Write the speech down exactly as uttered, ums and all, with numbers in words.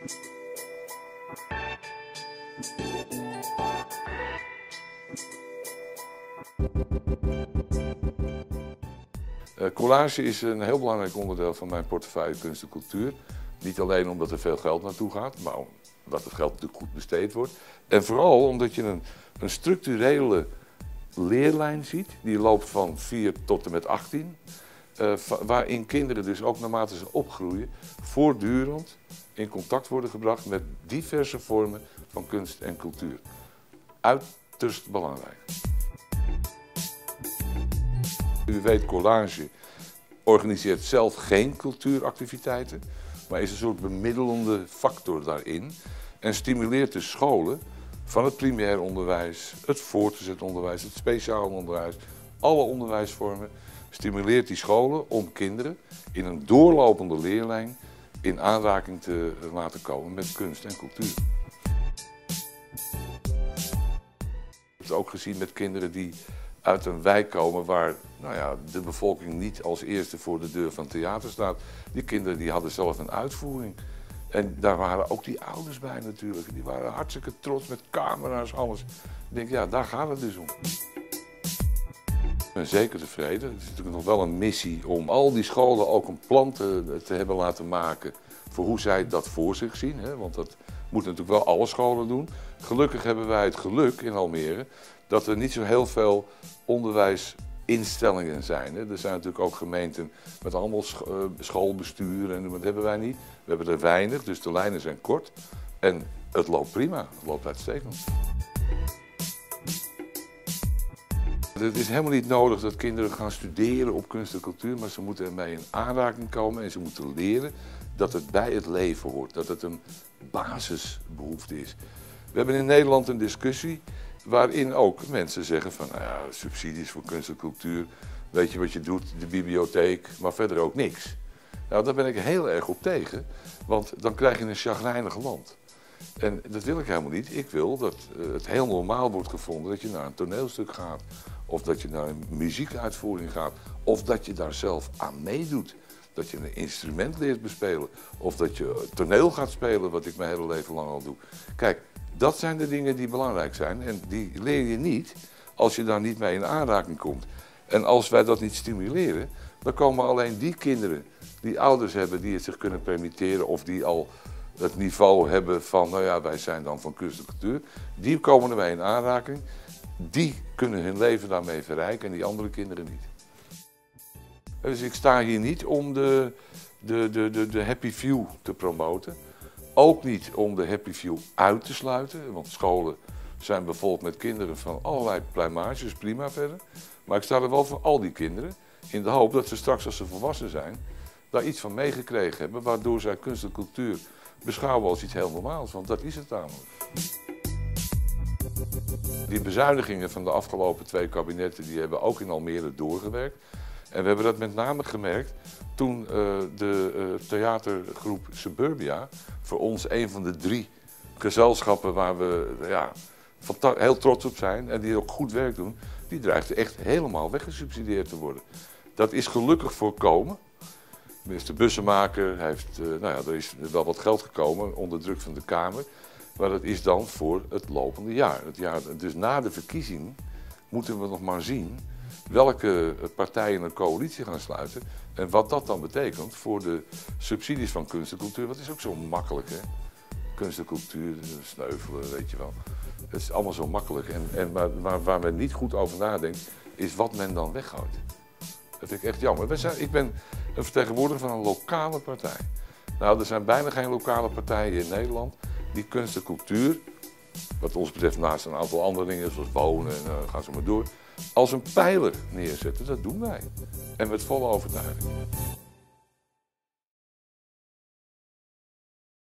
Uh, collage is een heel belangrijk onderdeel van mijn portefeuille kunst en cultuur. Niet alleen omdat er veel geld naartoe gaat, maar omdat het geld natuurlijk goed besteed wordt. En vooral omdat je een, een structurele leerlijn ziet, die loopt van vier tot en met achttien. Uh, waarin kinderen dus ook naarmate ze opgroeien voortdurend in contact worden gebracht met diverse vormen van kunst en cultuur. Uiterst belangrijk. U weet, collage organiseert zelf geen cultuuractiviteiten, maar is een soort bemiddelende factor daarin en stimuleert de scholen van het primair onderwijs, het voortgezet onderwijs, het speciaal onderwijs, alle onderwijsvormen, stimuleert die scholen om kinderen in een doorlopende leerlijn in aanraking te laten komen met kunst en cultuur. Ik heb het ook gezien met kinderen die uit een wijk komen waar nou ja, de bevolking niet als eerste voor de deur van het theater staat. Die kinderen die hadden zelf een uitvoering. En daar waren ook die ouders bij natuurlijk. Die waren hartstikke trots met camera's, alles. Ik denk, ja, daar gaat het dus om. Ik ben zeker tevreden. Het is natuurlijk nog wel een missie om al die scholen ook een plan te, te hebben laten maken voor hoe zij dat voor zich zien. Hè? Want dat moeten natuurlijk wel alle scholen doen. Gelukkig hebben wij het geluk in Almere dat er niet zo heel veel onderwijsinstellingen zijn. Hè? Er zijn natuurlijk ook gemeenten met allemaal schoolbesturen en dat hebben wij niet. We hebben er weinig, dus de lijnen zijn kort. En het loopt prima, het loopt uitstekend. Het is helemaal niet nodig dat kinderen gaan studeren op kunst en cultuur, maar ze moeten ermee in aanraking komen en ze moeten leren dat het bij het leven hoort, dat het een basisbehoefte is. We hebben in Nederland een discussie waarin ook mensen zeggen van, nou ja, subsidies voor kunst en cultuur, weet je wat je doet, de bibliotheek, maar verder ook niks. Nou, daar ben ik heel erg op tegen, want dan krijg je een chagrijnig land. En dat wil ik helemaal niet. Ik wil dat het heel normaal wordt gevonden dat je naar een toneelstuk gaat, of dat je naar een muziekuitvoering gaat, of dat je daar zelf aan meedoet. Dat je een instrument leert bespelen, of dat je toneel gaat spelen, wat ik mijn hele leven lang al doe. Kijk, dat zijn de dingen die belangrijk zijn en die leer je niet als je daar niet mee in aanraking komt. En als wij dat niet stimuleren, dan komen alleen die kinderen die ouders hebben die het zich kunnen permitteren of die al het niveau hebben van, nou ja, wij zijn dan van kunst en cultuur, die komen ermee in aanraking, die kunnen hun leven daarmee verrijken en die andere kinderen niet. Dus ik sta hier niet om de, de, de, de, de happy few te promoten, ook niet om de happy few uit te sluiten, want scholen zijn bevolkt met kinderen van allerlei pluimages, prima verder. Maar ik sta er wel voor al die kinderen, in de hoop dat ze straks als ze volwassen zijn, daar iets van meegekregen hebben, waardoor zij kunst en cultuur beschouwen als iets heel normaals, want dat is het namelijk. Die bezuinigingen van de afgelopen twee kabinetten die hebben ook in Almere doorgewerkt. En we hebben dat met name gemerkt toen uh, de uh, theatergroep Suburbia, voor ons een van de drie gezelschappen waar we ja, heel trots op zijn en die ook goed werk doen, die dreigde echt helemaal weggesubsidieerd te worden. Dat is gelukkig voorkomen. Minister Bussemaker heeft, uh, nou ja, er is wel wat geld gekomen onder druk van de Kamer, maar dat is dan voor het lopende jaar. Het jaar dus na de verkiezing moeten we nog maar zien welke partijen een coalitie gaan sluiten en wat dat dan betekent voor de subsidies van kunst en cultuur. Dat is ook zo makkelijk, hè? Kunst en cultuur, sneuvelen, weet je wel. Het is allemaal zo makkelijk. En, en waar, waar, waar men niet goed over nadenkt, is wat men dan weggooit. Dat vind ik echt jammer. Wij zijn, ik ben een vertegenwoordiger van een lokale partij. Nou, er zijn bijna geen lokale partijen in Nederland die kunst en cultuur, wat ons betreft naast een aantal andere dingen zoals wonen en uh, gaan ze maar door, als een pijler neerzetten. Dat doen wij. En met volle overtuiging.